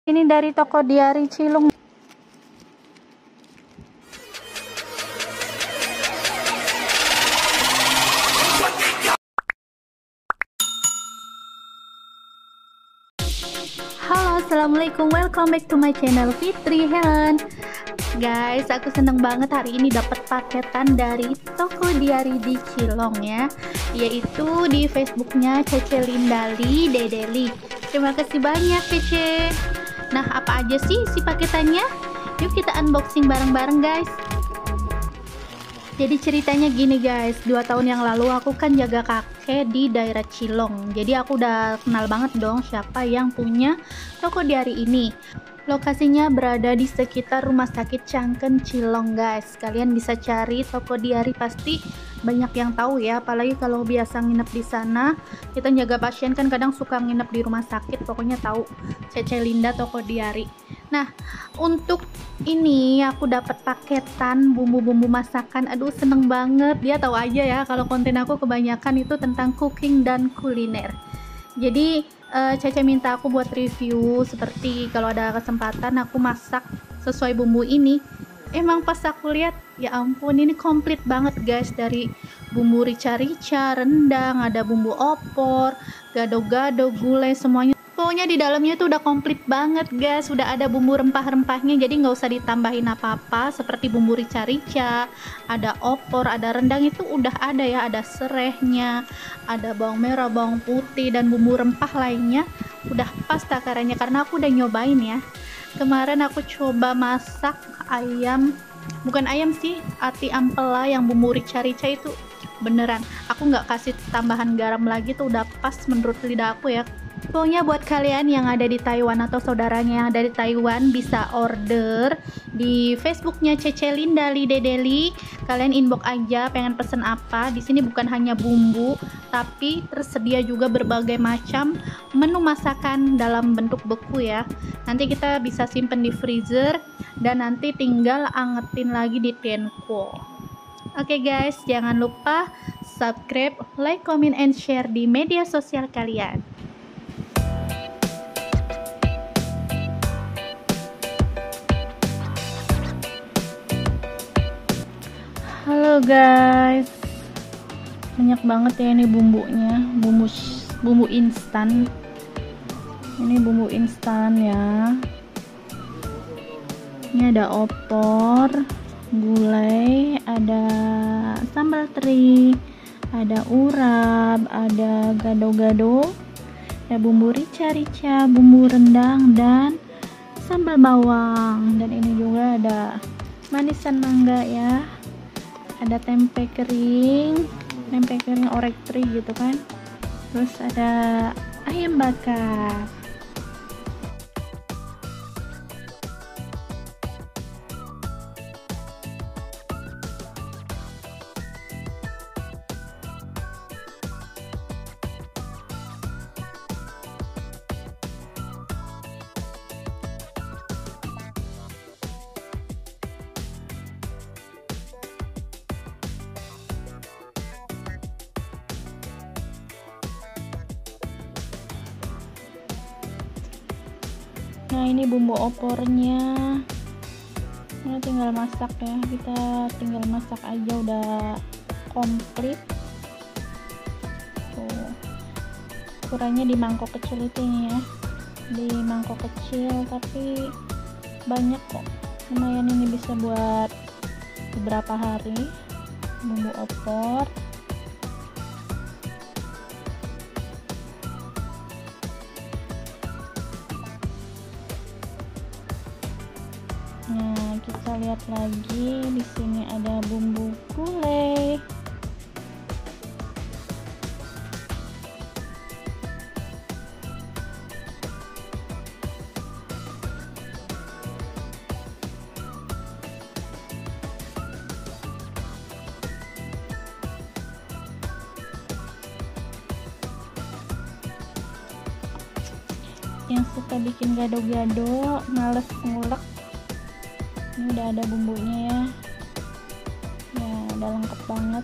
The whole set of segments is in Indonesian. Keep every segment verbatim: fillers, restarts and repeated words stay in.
Ini dari Toko Diary Keelung. Halo, assalamualaikum, welcome back to my channel Fitri Helen. Guys, aku seneng banget hari ini dapat paketan dari Toko Diary di Keelung ya, yaitu di Facebooknya Cece Lindali Dedeli. Terima kasih banyak Cece. Nah, apa aja sih si paketannya? Yuk kita unboxing bareng-bareng guys. Jadi ceritanya gini guys, dua tahun yang lalu aku kan jaga kakek di daerah Keelung. Jadi aku udah kenal banget dong siapa yang punya Toko Diary ini. Lokasinya berada di sekitar Rumah Sakit Jangan Keelung guys. Kalian bisa cari Toko Diary, pasti banyak yang tahu ya, apalagi kalau biasa nginep di sana. Kita jaga pasien kan kadang suka nginep di rumah sakit, pokoknya tahu Cece Linda Toko Diary. Nah, untuk ini aku dapat paketan bumbu-bumbu masakan. Aduh, seneng banget. Dia tahu aja ya kalau konten aku kebanyakan itu tentang cooking dan kuliner. Jadi uh, Cece minta aku buat review, seperti kalau ada kesempatan aku masak sesuai bumbu ini. Emang pas aku lihat, ya ampun, ini komplit banget guys, dari bumbu rica-rica, rendang, ada bumbu opor, gado-gado, gulai, semuanya. Pokoknya di dalamnya tuh udah komplit banget guys, udah ada bumbu rempah-rempahnya, jadi nggak usah ditambahin apa-apa. Seperti bumbu rica-rica, ada opor, ada rendang, itu udah ada ya, ada serehnya, ada bawang merah, bawang putih, dan bumbu rempah lainnya. Udah pas takarannya, karena aku udah nyobain ya. Kemarin aku coba masak ayam, bukan ayam sih, ati ampela yang bumbu rica-rica itu beneran. Aku nggak kasih tambahan garam lagi, tuh udah pas menurut lidah aku ya. Pokoknya buat kalian yang ada di Taiwan atau saudaranya yang ada di Taiwan, bisa order di Facebooknya Cece Lindali Dedeli. Kalian inbox aja pengen pesen apa. Di sini bukan hanya bumbu, tapi tersedia juga berbagai macam menu masakan dalam bentuk beku ya. Nanti kita bisa simpen di freezer dan nanti tinggal angetin lagi di tenko. Oke guys, jangan lupa subscribe, like, comment, and share di media sosial kalian. Halo guys, banyak banget ya ini bumbunya, bumbu bumbu instan. Ini bumbu instan ya. Ini ada opor, gulai, ada sambal teri, ada urap, ada gado-gado, ada bumbu rica-rica, bumbu rendang, dan sambal bawang. Dan ini juga ada manisan mangga ya. Ada tempe kering, tempe kering orek teri gitu kan. Terus ada ayam bakar. Nah, ini bumbu opornya. Ini tinggal masak ya, kita tinggal masak aja udah komplit. Tuh, ukurannya di mangkok kecil itu ya, di mangkok kecil tapi banyak kok, lumayan. Ini bisa buat beberapa hari bumbu opor. Nah, kita lihat lagi di sini ada bumbu gulai. Yang suka bikin gado-gado, males ngulek, ini udah ada bumbunya ya. Ya, udah lengkap banget.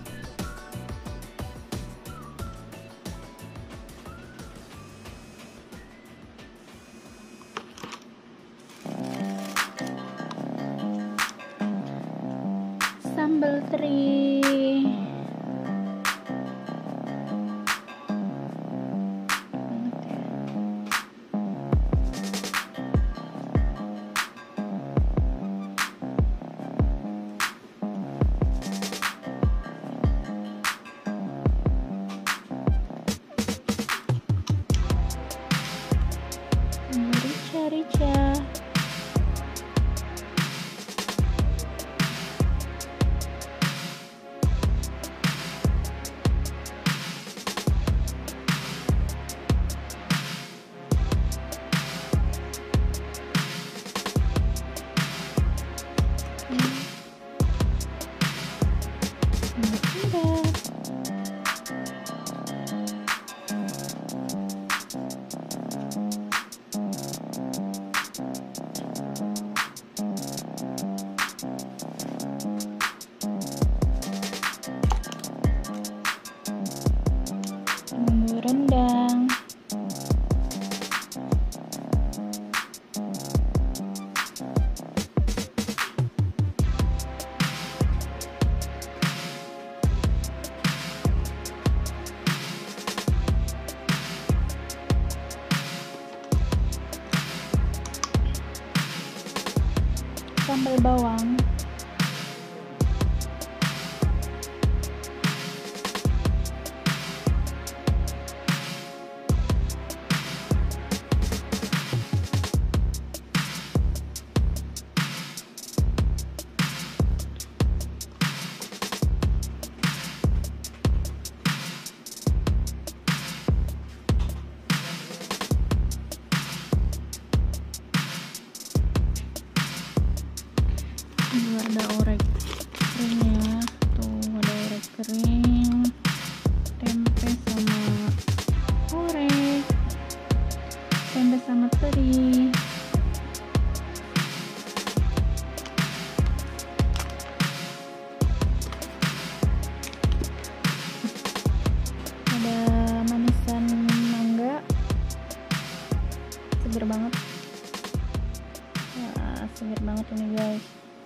Fitri. Rica-rica. Rendang, sambal bawang, ini ada orek kering ya, tuh ada orek kering, tempe sama orek, tempe sama teri, ada manisan mangga, seger banget ya, seger banget ini guys.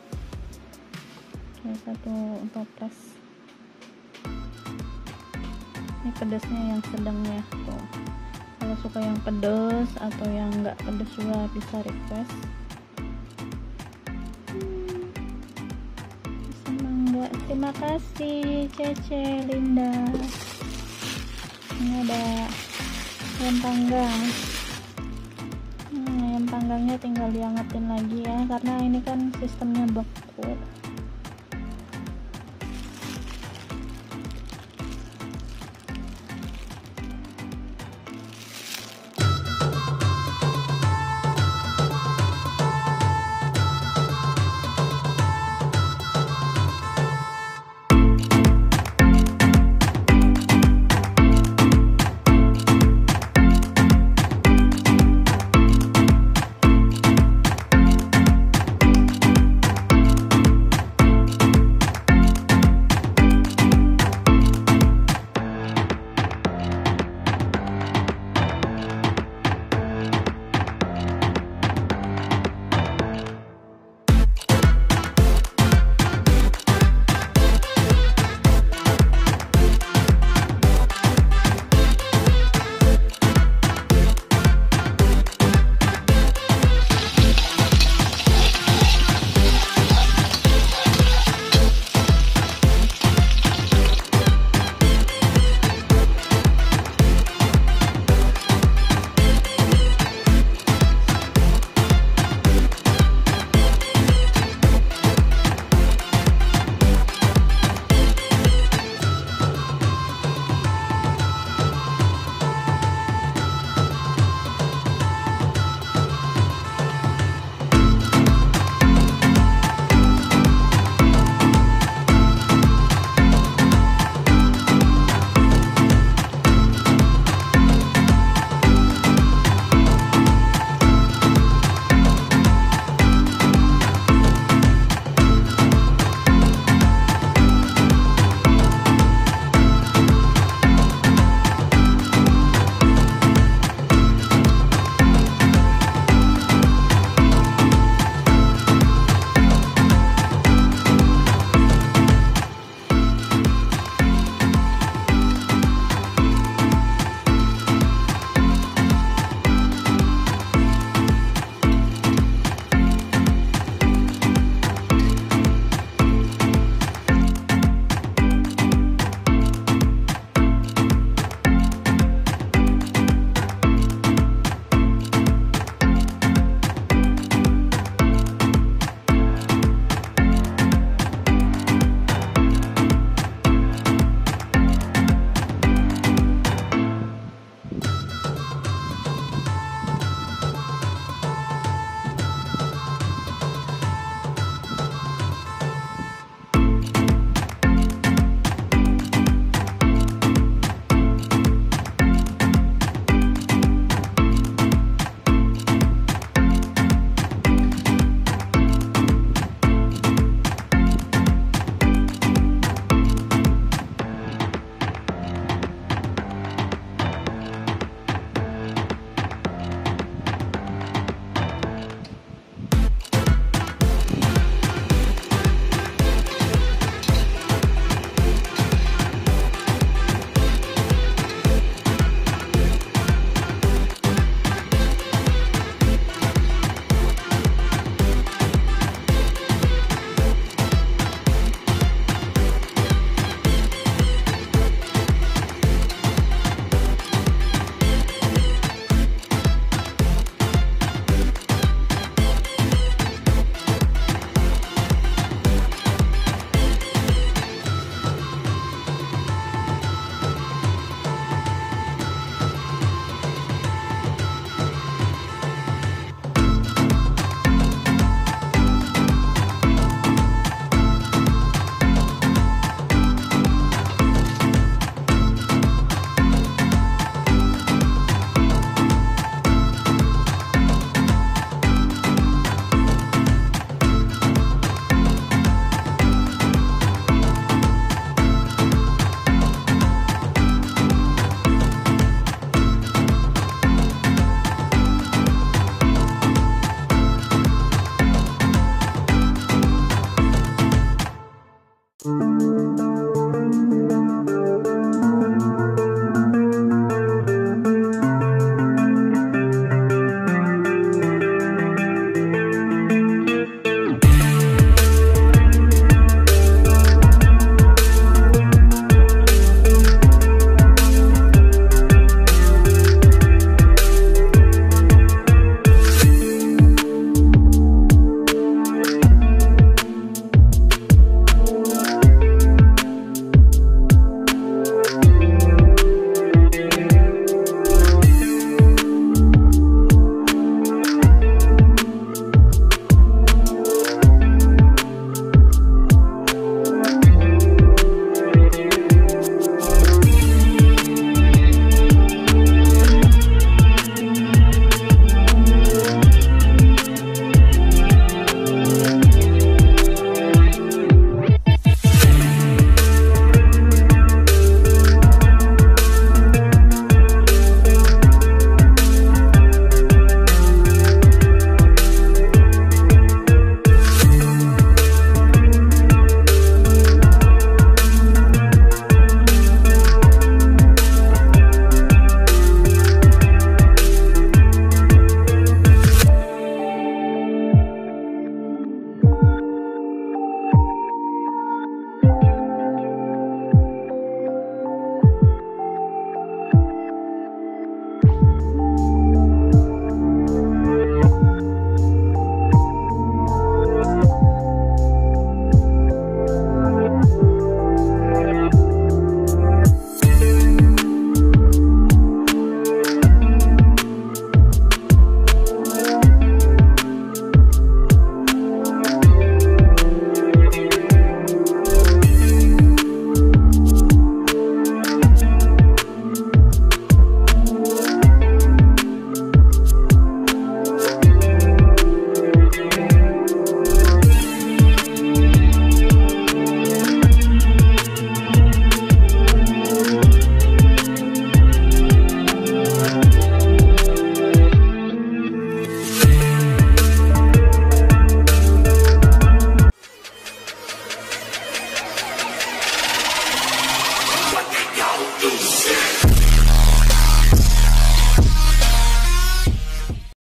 Ini satu toples, ini pedasnya yang sedang ya tuh. Kalau suka yang pedas atau yang enggak pedas juga bisa request. hmm. Semoga, terima kasih Cece Linda. Ini ada ayam panggang. hmm, ayam panggangnya tinggal diangetin lagi ya, karena ini kan sistemnya beku.